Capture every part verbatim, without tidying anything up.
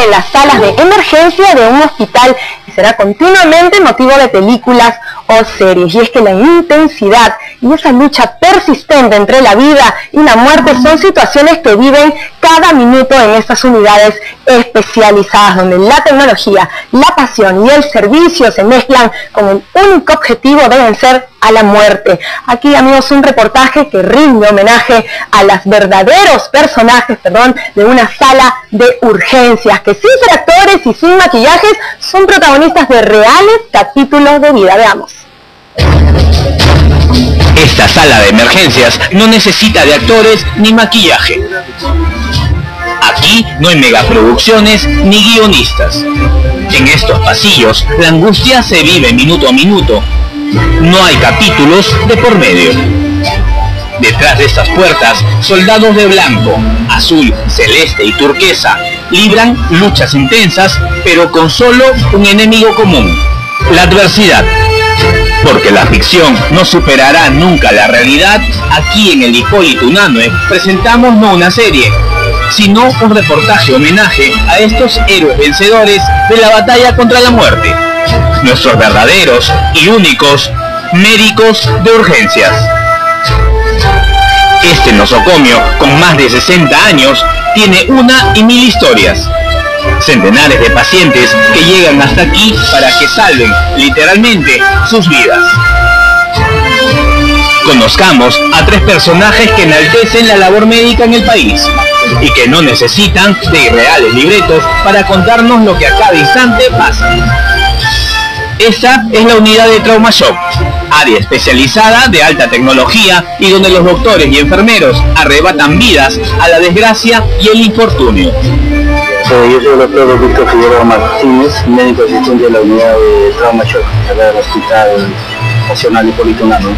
en las salas de emergencia de un hospital y será continuamente motivo de películas o series. Y es que la intensidad y esa lucha persistente entre la vida y la muerte son situaciones que viven cada minuto en estas unidades especializadas, donde la tecnología, la pasión y el servicio se mezclan con el único objetivo de vencer a la muerte. Aquí, amigos, un reportaje que rinde homenaje a los verdaderos personajes, perdón, de una sala de urgencias, que sin ser actores y sin maquillajes son protagonistas de reales capítulos de vida. Veamos. Esta sala de emergencias no necesita de actores ni maquillaje. Aquí no hay megaproducciones ni guionistas. En estos pasillos, la angustia se vive minuto a minuto. No hay capítulos de por medio. Detrás de estas puertas, soldados de blanco, azul, celeste y turquesa libran luchas intensas, pero con solo un enemigo común: la adversidad. Porque la ficción no superará nunca la realidad, aquí en el Hipólito Unanue presentamos no una serie, sino un reportaje homenaje a estos héroes vencedores de la batalla contra la muerte, nuestros verdaderos y únicos médicos de urgencias. Este nosocomio, con más de sesenta años, tiene una y mil historias. Centenares de pacientes que llegan hasta aquí para que salven, literalmente, sus vidas. Conozcamos a tres personajes que enaltecen la labor médica en el país y que no necesitan de irreales libretos para contarnos lo que a cada instante pasa. Esta es la unidad de Trauma Shock, área especializada de alta tecnología y donde los doctores y enfermeros arrebatan vidas a la desgracia y el infortunio. Eh, yo soy el doctor Víctor Figueroa Martínez, médico asistente de la unidad de Trauma Shock del Hospital Nacional Hipólito Unanue.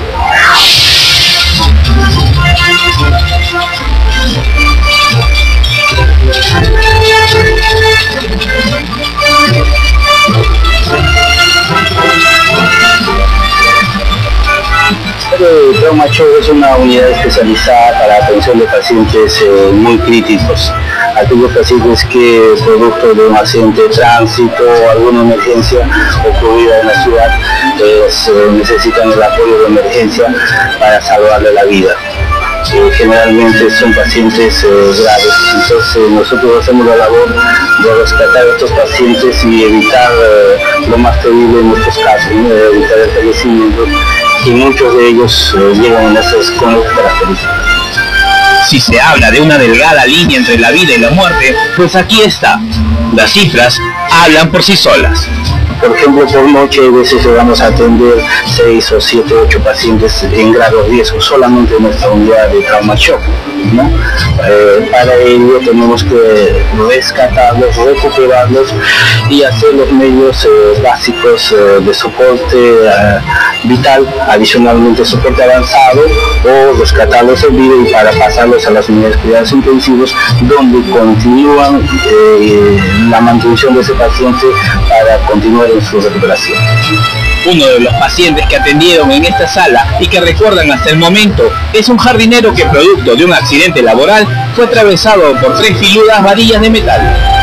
El Trauma Shock es una unidad especializada para la atención de pacientes eh, muy críticos. Aquellos pacientes que, producto de un accidente de tránsito o alguna emergencia ocurrida en la ciudad, pues, eh, necesitan el apoyo de emergencia para salvarle la vida. Eh, generalmente son pacientes eh, graves, entonces eh, nosotros hacemos la labor de rescatar a estos pacientes y evitar eh, lo más terrible en estos casos, ¿no? De evitar el fallecimiento, y muchos de ellos eh, llegan en esas con estas características. Si se habla de una delgada línea entre la vida y la muerte, pues aquí está. Las cifras hablan por sí solas. Por ejemplo, por noche a veces llegamos a atender seis o siete, ocho pacientes en grado riesgo solamente en nuestra unidad de Trauma Shock, ¿no? Eh, para ello tenemos que rescatarlos, recuperarlos y hacer los medios eh, básicos eh, de soporte eh, vital, adicionalmente soporte avanzado, o rescatarlos en vida y para pasarlos a las unidades de cuidados intensivos, donde continúan eh, la mantención de ese paciente para continuar en su recuperación. Uno de los pacientes que atendieron en esta sala y que recuerdan hasta el momento es un jardinero que, producto de un accidente laboral, fue atravesado por tres filudas varillas de metal.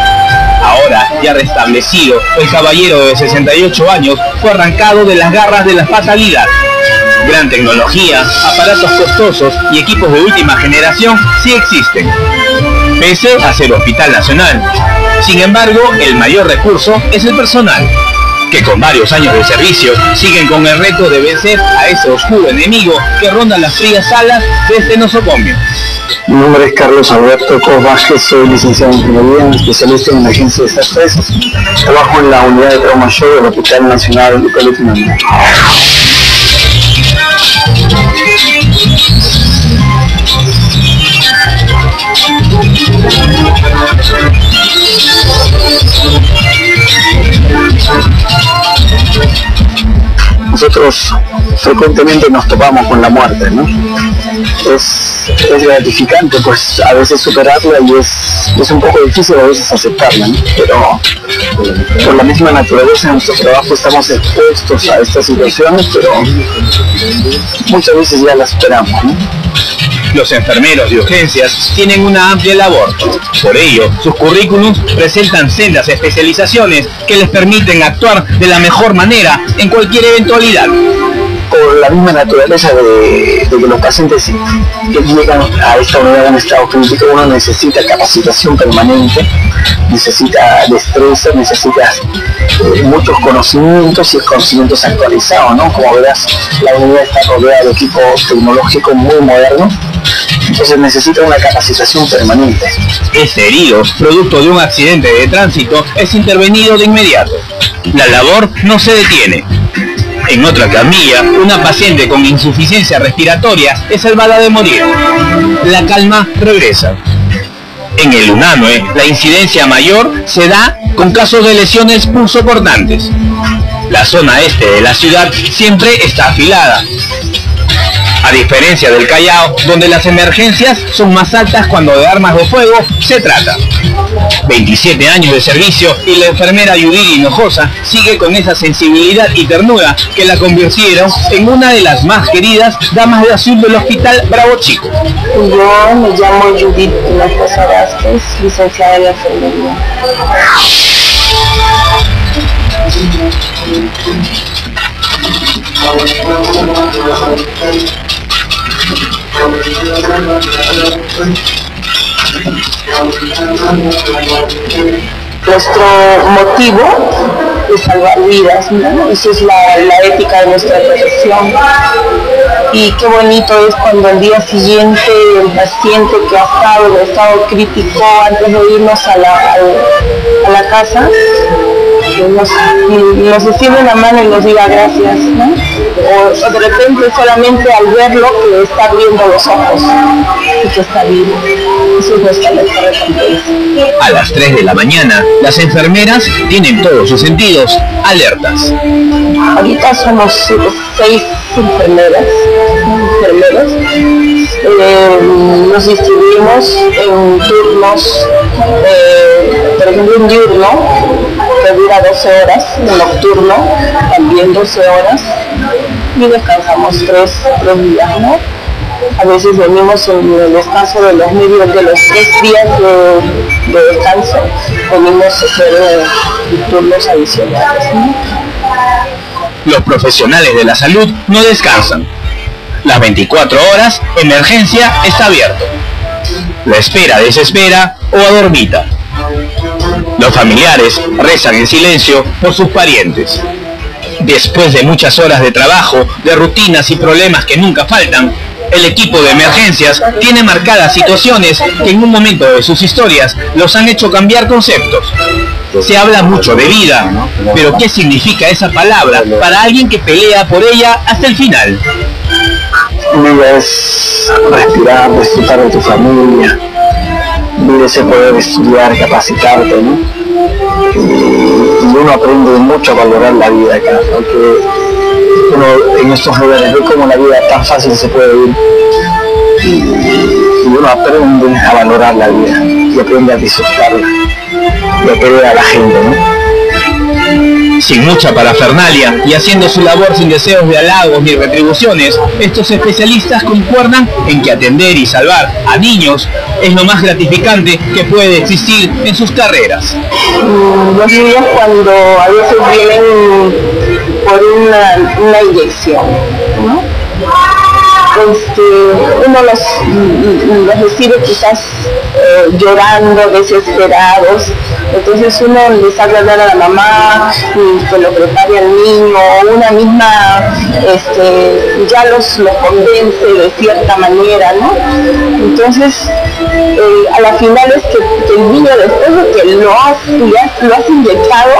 Ahora, ya restablecido, el caballero de sesenta y ocho años fue arrancado de las garras de la fatalidad. Gran tecnología, aparatos costosos y equipos de última generación sí existen, pese a ser hospital nacional. Sin embargo, el mayor recurso es el personal, que con varios años de servicio siguen con el reto de vencer a ese oscuro enemigo que ronda las frías salas de este nosocomio. Mi nombre es Carlos Alberto Cos Vázquez, soy licenciado en Ingeniería, especialista en emergencia de estrés. Trabajo en la unidad de Trauma Shock del Hospital Nacional Hipólito Unanue. Nosotros frecuentemente nos topamos con la muerte, ¿no? Es, es gratificante, pues, a veces superarla, y es, es un poco difícil a veces aceptarla, ¿no? Pero por la misma naturaleza de nuestro trabajo estamos expuestos a estas situaciones, pero muchas veces ya las esperamos, ¿no? Los enfermeros de urgencias tienen una amplia labor. Por ello, sus currículums presentan sendas especializaciones que les permiten actuar de la mejor manera en cualquier eventualidad. Por la misma naturaleza de, de que los pacientes que llegan a esta unidad en estado crítico, uno necesita capacitación permanente, necesita destreza, necesita eh, muchos conocimientos y conocimientos actualizados, ¿no? Como verás, la unidad está rodeada de equipo tecnológico muy moderno, entonces necesita una capacitación permanente. Este herido, producto de un accidente de tránsito, es intervenido de inmediato. La labor no se detiene. En otra camilla, una paciente con insuficiencia respiratoria es salvada de morir. La calma regresa. En el UNAME, la incidencia mayor se da con casos de lesiones punzocortantes. La zona este de la ciudad siempre está afilada, a diferencia del Callao, donde las emergencias son más altas cuando de armas de fuego se trata. veintisiete años de servicio y la enfermera Yudiri Hinojosa sigue con esa sensibilidad y ternura que la convirtieron en una de las más queridas damas de azul del Hospital Bravo Chico. Yo me llamo Judith Hinojosa Vázquez, licenciada en enfermería. Nuestro motivo es salvar vidas, ¿no? Esa es la, la ética de nuestra profesión. Y qué bonito es cuando al día siguiente el paciente que ha estado en estado crítico, antes de irnos a la, a, a la casa, nos, nos extiende la mano y nos diga gracias, ¿no? O, o de repente solamente al verlo que está abriendo los ojos y que está vivo. Eso es nuestra mejor recompensa. A las tres de la mañana, las enfermeras tienen todos sus sentidos alertas. Ahorita somos seis enfermeras, enfermeros. Eh, nos distribuimos en turnos, eh, por ejemplo un diurno que dura doce horas, un nocturno también doce horas y descansamos tres, tres días, ¿no? A veces venimos en el descanso de los medios de los tres días de, de descanso, venimos a hacer eh, turnos adicionales, ¿no? Los profesionales de la salud no descansan. Las veinticuatro horas, emergencia está abierto. La espera desespera o adormita. Los familiares rezan en silencio por sus parientes. Después de muchas horas de trabajo, de rutinas y problemas que nunca faltan, el equipo de emergencias tiene marcadas situaciones que en un momento de sus historias los han hecho cambiar conceptos. Se habla mucho de vida, pero ¿qué significa esa palabra para alguien que pelea por ella hasta el final? Vida es respirar, disfrutar de tu familia, vida es poder estudiar, capacitarte, ¿no? Y, y uno aprende mucho a valorar la vida acá, porque uno en estos lugares ve cómo la vida tan fácil se puede vivir y, y uno aprende a valorar la vida y aprende a disfrutarla y a querer a la gente, ¿no? Sin mucha parafernalia y haciendo su labor sin deseos de halagos ni retribuciones, estos especialistas concuerdan en que atender y salvar a niños es lo más gratificante que puede existir en sus carreras. Los niños cuando a veces vienen por una, una inyección, ¿no? Este, uno los, los recibe quizás eh, llorando, desesperados, entonces uno les hace hablar a la mamá y que lo prepare al niño, o una misma este, ya los, los convence de cierta manera, ¿no? Entonces eh, a la final es que, que el niño, después de que lo has, has, lo has inyectado,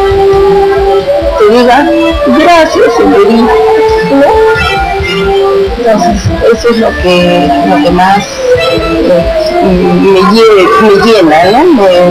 te diga gracias señorita, ¿no? Entonces, eso es lo que, lo que más eh, me, lleve, me llena, ¿no? Me,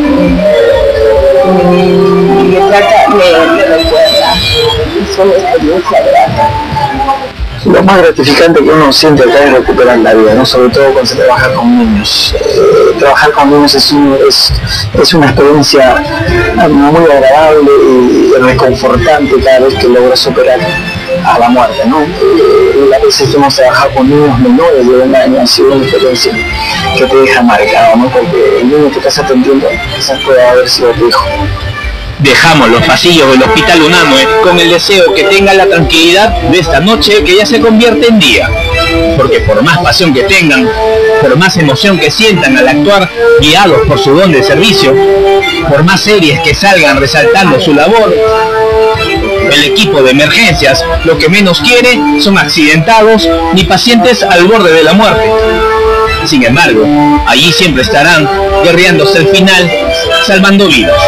me, me, trata, me, me recuerda, es una experiencia grata. Lo más gratificante que uno siente acá es recuperar la vida, ¿no? Sobre todo cuando se trabaja con niños. Eh, trabajar con niños es, un, es, es una experiencia muy agradable y reconfortante cada vez que logras superar a la muerte, ¿no? Y a veces hemos trabajado con niños menores de un año, ha sido una experiencia que te deja marcado, ¿no? Porque el niño que estás atendiendo quizás pueda haber sido tu hijo. Dejamos los pasillos del Hospital UNAMUE con el deseo que tengan la tranquilidad de esta noche que ya se convierte en día. Porque por más pasión que tengan, por más emoción que sientan al actuar guiados por su don de servicio, por más series que salgan resaltando su labor, el equipo de emergencias lo que menos quiere son accidentados ni pacientes al borde de la muerte. Sin embargo, allí siempre estarán guerreando hasta el final, salvando vidas.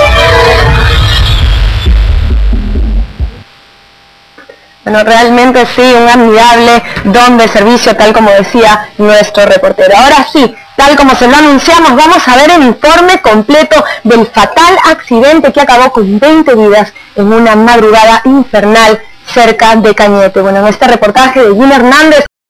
Bueno, realmente sí, un admirable don de servicio, tal como decía nuestro reportero. Ahora sí, tal como se lo anunciamos, vamos a ver el informe completo del fatal accidente que acabó con veinte vidas en una madrugada infernal cerca de Cañete. Bueno, en este reportaje de Gil Hernández.